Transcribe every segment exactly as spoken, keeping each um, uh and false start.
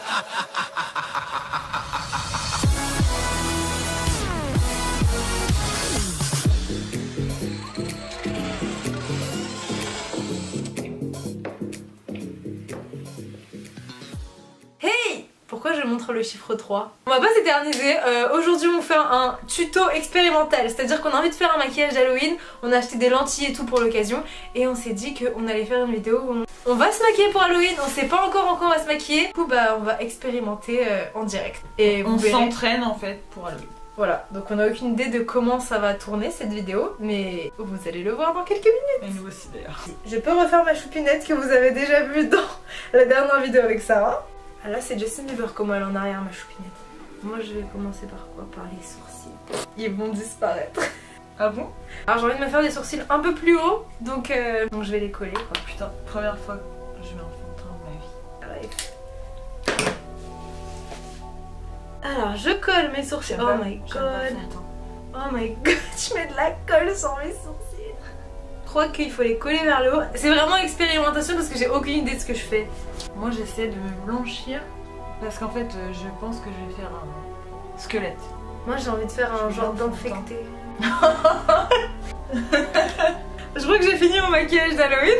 Pourquoi je montre le chiffre trois? On va pas s'éterniser, euh, aujourd'hui on fait un tuto expérimental, c'est-à-dire qu'on a envie de faire un maquillage d'Halloween, on a acheté des lentilles et tout pour l'occasion et on s'est dit qu'on allait faire une vidéo où on... on va se maquiller pour Halloween, on sait pas encore encore on va se maquiller, du coup bah on va expérimenter euh, en direct. Et on s'entraîne en fait pour Halloween. Voilà, donc on a aucune idée de comment ça va tourner cette vidéo, mais vous allez le voir dans quelques minutes. Et nous aussi d'ailleurs. Je peux refaire ma choupinette que vous avez déjà vue dans la dernière vidéo avec Sarah. Ah là c'est Justin Bieber comment elle est en arrière ma choupinette. Moi je vais commencer par quoi? Par les sourcils. Ils vont disparaître. Ah bon? Alors j'ai envie de me faire des sourcils un peu plus hauts, donc, euh, donc je vais les coller quoi. Putain, première fois que je mets un fond de teint de ma vie. Arrive. Alors je colle mes sourcils. Oh my god. Oh my god, je mets de la colle sur mes sourcils. Je crois qu'il faut les coller vers le haut. C'est vraiment expérimentation parce que j'ai aucune idée de ce que je fais. Moi j'essaie de me blanchir parce qu'en fait je pense que je vais faire un squelette. Moi j'ai envie de faire un genre d'infecté. Je crois que j'ai fini mon maquillage d'Halloween.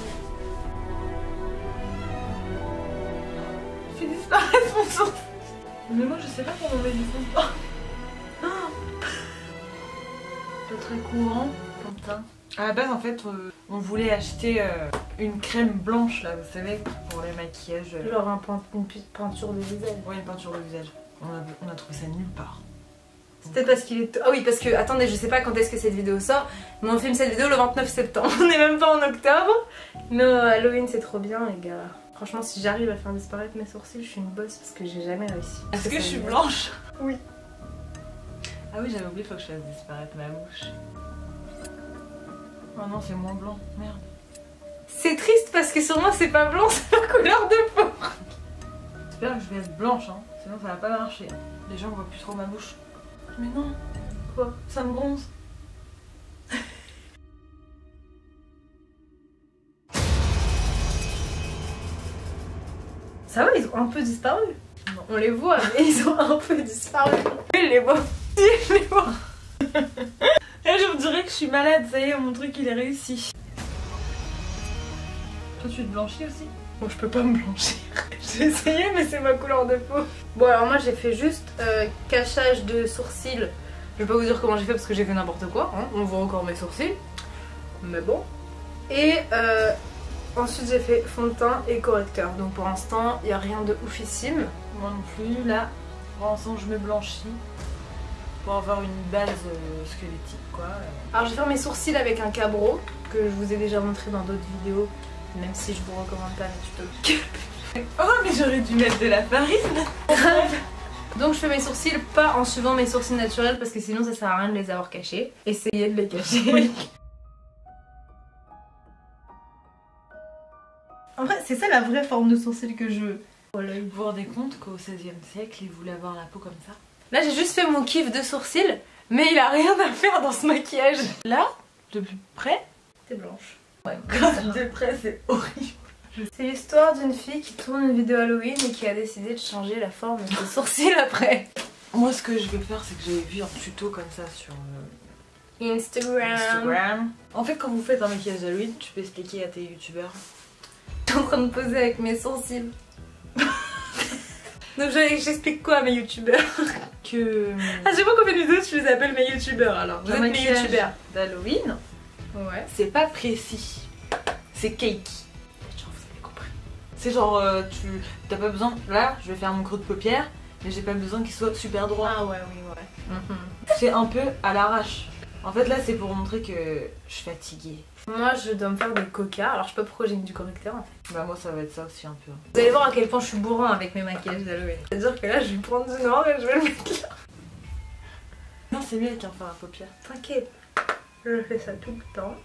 Je fais disparaître mon sourcil. Mais moi je sais pas comment on met du fond de teint. Pas très courant comme teint. À la base en fait euh, on voulait acheter euh, une crème blanche là vous savez pour les maquillages. Euh... Genre un peint une peinture de visage. Ouais une peinture de visage. On a, on a trouvé ça nulle part. C'est peut-être parce qu'il est... Ah oui parce que attendez je sais pas quand est-ce que cette vidéo sort. Mais on filme cette vidéo le vingt-neuf septembre. On est même pas en octobre. Mais euh, Halloween c'est trop bien les gars. Franchement si j'arrive à faire disparaître mes sourcils je suis une bosse parce que j'ai jamais réussi. Est-ce que je suis blanche? Oui. Ah oui j'avais oublié, faut que je fasse disparaître ma bouche. Oh non c'est moins blanc, merde. C'est triste parce que sur moi c'est pas blanc, c'est la couleur de peau. J'espère que je vais être blanche hein, sinon ça va pas marcher. Les gens voient plus trop ma bouche. Mais non. Quoi? Ça me bronze. Ça va ils ont un peu disparu. Non. On les voit mais ils ont un peu disparu. Je les vois. Je les vois. Et je me dirais que je suis malade, ça y est, mon truc il est réussi. Toi tu te blanchis aussi? Bon je peux pas me blanchir. J'ai essayé mais c'est ma couleur de peau. Bon alors moi j'ai fait juste euh, cachage de sourcils. Je vais pas vous dire comment j'ai fait parce que j'ai fait n'importe quoi. Hein. On voit encore mes sourcils. Mais bon. Et euh, ensuite j'ai fait fond de teint et correcteur. Donc pour l'instant il n'y a rien de oufissime. Moi non plus. Là pour l'instant je me blanchis. Pour avoir une base euh, squelettique quoi. Alors je vais faire mes sourcils avec un cabro que je vous ai déjà montré dans d'autres vidéos, même si je vous recommande pas les tutos. Oh mais j'aurais dû mettre de la farine. Donc je fais mes sourcils pas en suivant mes sourcils naturels parce que sinon ça sert à rien de les avoir cachés. Essayez de les cacher. Oui. En vrai c'est ça la vraie forme de sourcil que je veux. Voilà, vous vous rendez compte qu'au seizième siècle ils voulaient avoir la peau comme ça? Là j'ai juste fait mon kiff de sourcils, mais il a rien à faire dans ce maquillage. Là, de plus près, t'es blanche. Ouais, de près c'est horrible. C'est l'histoire d'une fille qui tourne une vidéo Halloween et qui a décidé de changer la forme de ses sourcils après. Moi ce que je vais faire c'est que j'avais vu un tuto comme ça sur euh, Instagram. Instagram. En fait quand vous faites un maquillage d'Halloween, tu peux expliquer à tes youtubeurs. Je suis en train de poser avec mes sourcils. Donc j'explique quoi à mes youtubeurs? Que... Ah je sais pas combien de vidéos je les appelle mes youtubeurs alors. Vous êtes mes youtubeurs d'Halloween. Ouais. C'est pas précis. C'est cakey. Genre vous avez compris. C'est genre euh, tu t'as pas besoin. Là je vais faire mon creux de paupière, mais j'ai pas besoin qu'il soit super droit. Ah ouais oui ouais. Mm-hmm. C'est un peu à l'arrache. En fait là c'est pour montrer que je suis fatiguée. Moi je dois me faire des coca, alors je sais pas pourquoi j'ai mis du correcteur en fait. Bah moi ça va être ça aussi un peu. Vous allez voir à quel point je suis bourrin avec mes maquillages d'Halloween. C'est-à-dire que là je vais prendre du noir et je vais le mettre là. Non c'est mieux avec un fard à paupières. T'inquiète, je fais ça tout le temps.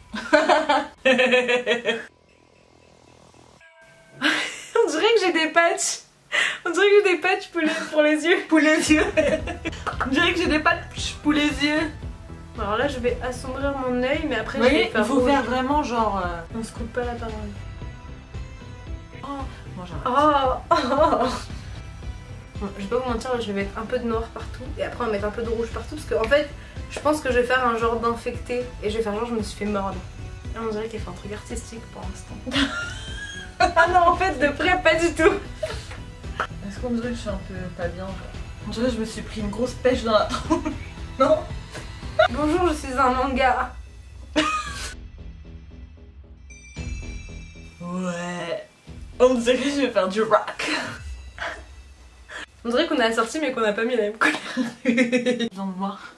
On dirait que j'ai des patchs. On dirait que j'ai des patchs pour les, pour les yeux. Pour les yeux. On dirait que j'ai des patchs pour les yeux. Alors là je vais assombrir mon œil mais après vous je voyez, vais faire il faut rouge. faire vraiment genre euh... On se coupe pas la parole. Oh, moi Oh, oh, oh. Bon, je vais pas vous mentir, je vais mettre un peu de noir partout et après on va mettre un peu de rouge partout parce que en fait je pense que je vais faire un genre d'infecté et je vais faire genre je me suis fait mordre. Là on dirait qu'elle fait un truc artistique pour l'instant. Ah non en fait de près pas du tout. Est-ce qu'on dirait que je suis un peu pas bien genre? On dirait que je me suis pris une grosse pêche dans la tronche. Non. Bonjour, je suis un manga. Ouais. On dirait que je vais faire du rock. On dirait qu'on a la sortie mais qu'on n'a pas mis la même couleur. Dans le noir.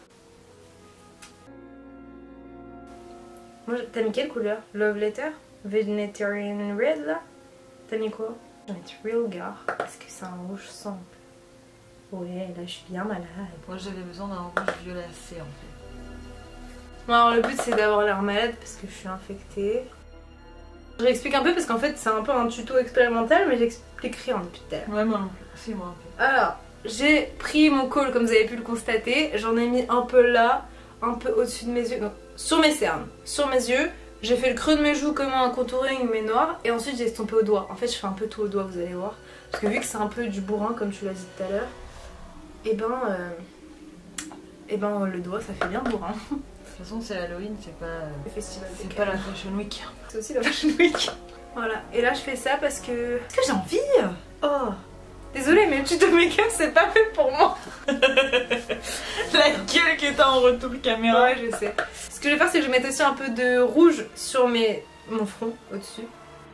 Moi, t'as mis quelle couleur? Love Letter? Vegetarian Red là? T'as mis quoi? Je vais mettre Real Gar. Est-ce que c'est un rouge simple? Ouais, là je suis bien malade. Moi j'avais besoin d'un rouge violacé en fait. Bon, alors le but c'est d'avoir l'air malade parce que je suis infectée. Je réexplique un peu parce qu'en fait c'est un peu un tuto expérimental mais j'expliquerai un peu plus tard. Ouais moi non plus, c'est moi un peu. Alors, j'ai pris mon col comme vous avez pu le constater, j'en ai mis un peu là, un peu au-dessus de mes yeux, non, sur mes cernes, sur mes yeux. J'ai fait le creux de mes joues comme un contouring mais noir et ensuite j'ai estompé au doigt. En fait je fais un peu tout au doigt, vous allez voir. Parce que vu que c'est un peu du bourrin comme tu l'as dit tout à l'heure, et ben, euh, et ben le doigt ça fait bien bourrin. De toute façon c'est Halloween, c'est pas, Le festival de c'est Cannes. pas la Fashion Week. C'est aussi la Fashion Week. Voilà, et là je fais ça parce que... Est-ce que j'ai envie? Oh, désolée mais le tuto make-up c'est pas fait pour moi. La gueule que t'as en retour caméra. Ouais je sais. Ce que je vais faire c'est que je vais mettre aussi un peu de rouge sur mes... mon front au-dessus.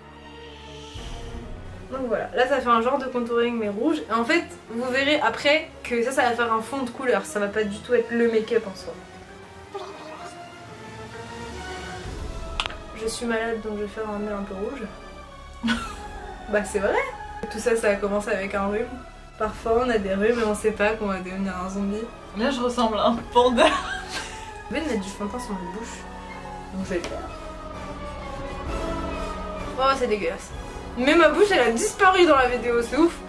Donc voilà, là ça fait un genre de contouring mais rouge. Et en fait vous verrez après que ça ça va faire un fond de couleur, ça va pas du tout être le make-up en soi. Je suis malade donc je vais faire un nez un peu rouge. Bah c'est vrai. Tout ça ça a commencé avec un rhume. Parfois on a des rhumes et on sait pas qu'on va devenir un zombie. Là je ressemble à un panda. Je vais mettre du fond de teint sur ma bouche. Donc je vais le faire. Oh c'est dégueulasse. Mais ma bouche elle a disparu dans la vidéo, c'est ouf.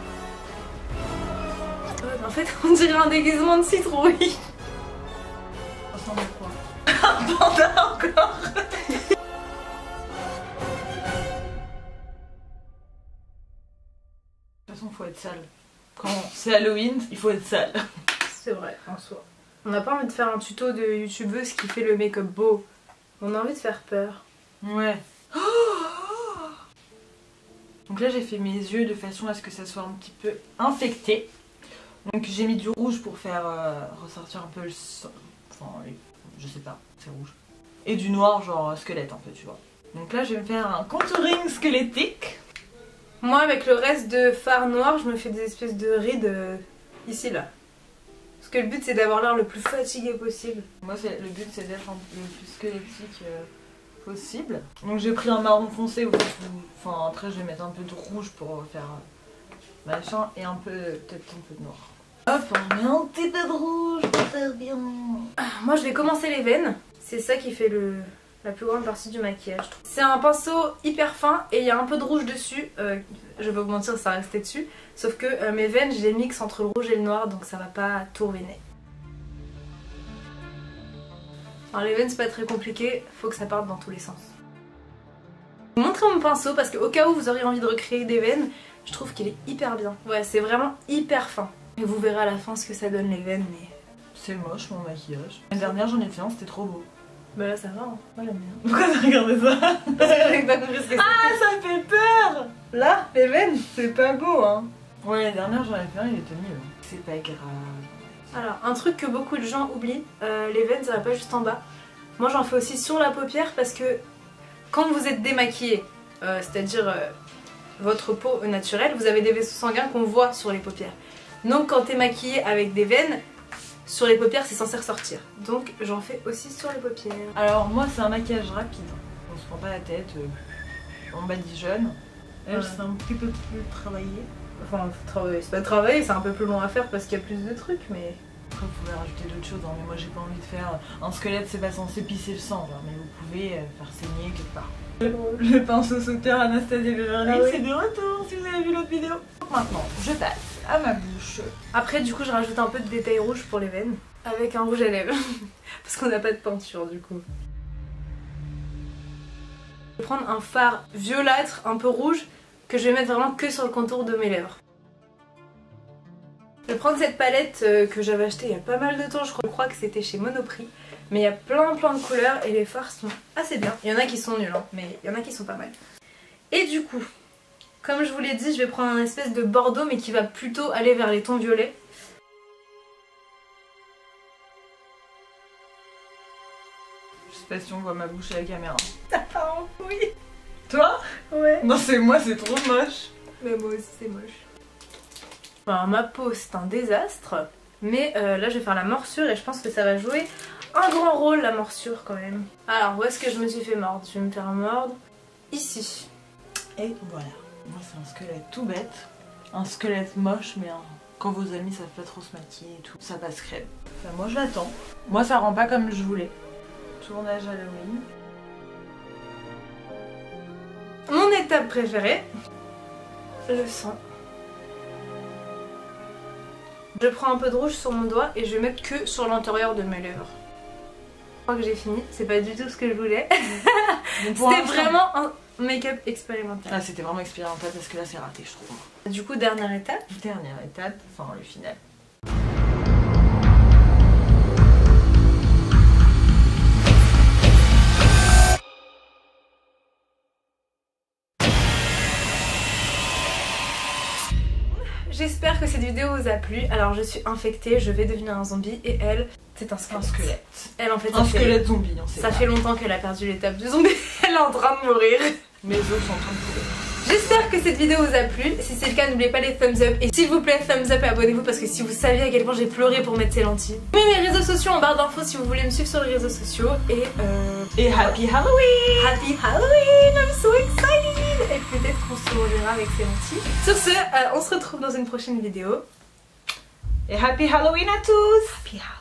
Ouais, en fait on dirait un déguisement de citrouille. Ça ressemble à quoi? Un panda encore. De toute façon faut être sale. Quand c'est Halloween, il faut être sale. C'est vrai, en soi. On n'a pas envie de faire un tuto de youtubeuse qui fait le make-up beau. On a envie de faire peur. Ouais. Donc là j'ai fait mes yeux de façon à ce que ça soit un petit peu infecté. Donc j'ai mis du rouge pour faire euh, ressortir un peu le sang. Enfin les... je sais pas, c'est rouge. Et du noir genre squelette un peu tu vois. Donc là je vais me faire un contouring squelettique. Moi avec le reste de fard noir je me fais des espèces de rides euh, ici là. Parce que le but c'est d'avoir l'air le plus fatigué possible. Moi c'est le but c'est d'être le plus squelettique euh, possible. Donc j'ai pris un marron foncé où, enfin après je vais mettre un peu de rouge pour faire euh, machin et un peu peut-être un peu de noir. Hop on met un petit peu de rouge pour faire bien. Moi je vais commencer les veines. C'est ça qui fait le... la plus grande partie du maquillage. C'est un pinceau hyper fin et il y a un peu de rouge dessus. Euh, je vais pas vous mentir, ça restait dessus. Sauf que euh, mes veines, je les mixe entre le rouge et le noir, donc ça va pas tout ruiner. Alors les veines, c'est pas très compliqué, faut que ça parte dans tous les sens. Je vais vous montrer mon pinceau parce qu'au cas où vous auriez envie de recréer des veines, je trouve qu'il est hyper bien. Ouais, c'est vraiment hyper fin. Et vous verrez à la fin ce que ça donne les veines, mais... C'est moche mon maquillage. L'année dernière j'en ai fait un, c'était trop beau. Bah là ça va, hein. Moi j'aime bien. Pourquoi t'as regardé ça? J'avais pas compris ce que c'était. Ah ça me fait peur. Là, les veines, c'est pas beau hein. Ouais l'année dernière j'en ai fait un, il était mieux. C'est pas grave. Alors, un truc que beaucoup de gens oublient, euh, les veines ça va pas juste en bas. Moi j'en fais aussi sur la paupière parce que quand vous êtes démaquillé, euh, c'est-à-dire euh, votre peau naturelle, vous avez des vaisseaux sanguins qu'on voit sur les paupières. Donc quand t'es maquillé avec des veines, sur les paupières c'est censé ressortir. Donc j'en fais aussi sur les paupières. Alors moi c'est un maquillage rapide. On se prend pas la tête, euh, on badigeonne. Elle Ouais. c'est un petit peu plus travaillé. Enfin, c'est pas travailler, c'est un peu plus long à faire parce qu'il y a plus de trucs, mais... Après vous pouvez rajouter d'autres choses, hein, mais moi j'ai pas envie de faire... Un squelette c'est pas censé pisser le sang, genre, mais vous pouvez euh, faire saigner quelque part. Le pinceau sauteur Anastasia Beverly, Ah oui. c'est de retour si vous avez vu l'autre vidéo. Maintenant, je passe à ma bouche. Après du coup je rajoute un peu de détail rouge pour les veines, avec un rouge à lèvres, parce qu'on n'a pas de peinture du coup. Je vais prendre un fard violâtre, un peu rouge, que je vais mettre vraiment que sur le contour de mes lèvres. Je vais prendre cette palette euh, que j'avais achetée il y a pas mal de temps, je crois que c'était chez Monoprix. Mais il y a plein plein de couleurs et les fards sont assez bien. Il y en a qui sont nuls, hein, mais il y en a qui sont pas mal. Et du coup, comme je vous l'ai dit, je vais prendre un espèce de bordeaux mais qui va plutôt aller vers les tons violets. Je sais pas si on voit ma bouche à la caméra. Ça part en couille. Toi? Ouais. Non, c'est moi, c'est trop moche. Mais moi aussi c'est moche. Alors ma peau c'est un désastre, mais euh, là je vais faire la morsure et je pense que ça va jouer un grand rôle la morsure quand même. Alors où est-ce que je me suis fait mordre? Je vais me faire mordre ici. Et voilà, moi c'est un squelette tout bête, un squelette moche mais un... quand vos amis savent pas trop se maquiller et tout, ça passe crème. Enfin, moi je l'attends, moi ça rend pas comme je voulais. Tournage Halloween. Mon étape préférée, le sang. Je prends un peu de rouge sur mon doigt et je vais mettre que sur l'intérieur de mes lèvres. Je crois que j'ai fini, c'est pas du tout ce que je voulais. C'était vraiment un make-up expérimental. Ah, c'était vraiment expérimental parce que là c'est raté je trouve. Du coup dernière étape. Dernière étape, enfin le final. J'espère que cette vidéo vous a plu. Alors je suis infectée, je vais devenir un zombie et elle, c'est un squelette. Un squelette. Elle en fait, un fait... squelette zombie, on sait Ça pas. fait longtemps qu'elle a perdu l'étape du zombie, elle est en train de mourir. Mes os sont en train de couler. J'espère que cette vidéo vous a plu. Si c'est le cas, n'oubliez pas les thumbs up. Et s'il vous plaît, thumbs up et abonnez-vous parce que si vous saviez à quel point j'ai pleuré pour mettre ces lentilles. Mets mes réseaux sociaux en barre d'infos si vous voulez me suivre sur les réseaux sociaux. Et euh... Et Happy Halloween! Happy Halloween! I'm so excited! Et peut-être qu'on se reverra avec ces lentilles. Sur ce, euh, on se retrouve dans une prochaine vidéo. Et Happy Halloween à tous! Happy Halloween!